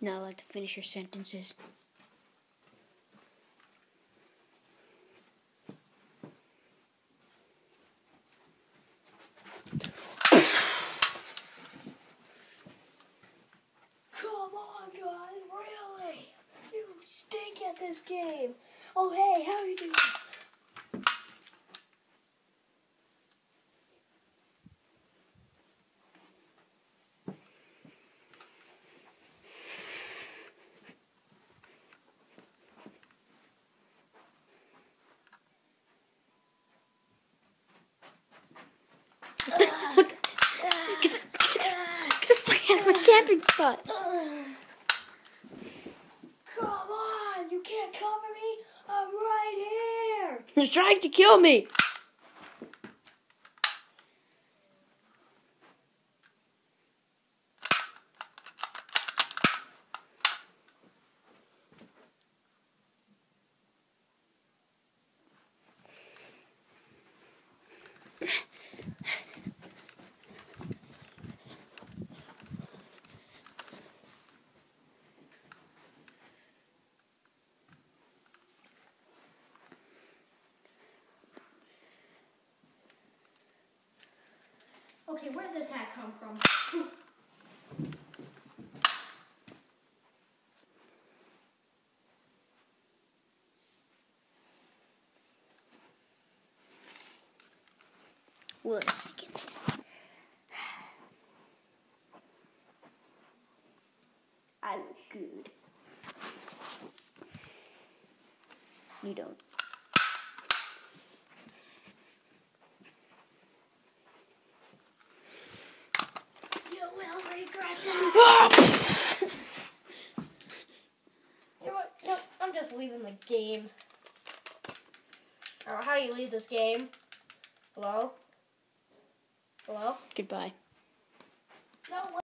Not allowed to finish your sentences. Come on, guys, really? You stink at this game. Oh, hey, how are you doing? What the? Get the fuck out of my camping spot. Come on, you can't cover me. I'm right here. They're trying to kill me. Okay, where did this hat come from? Wait a second. I look good. You don't. You will regret that. You know what? No, I'm just leaving the game. Or how do you leave this game? Hello? Hello? Goodbye. No.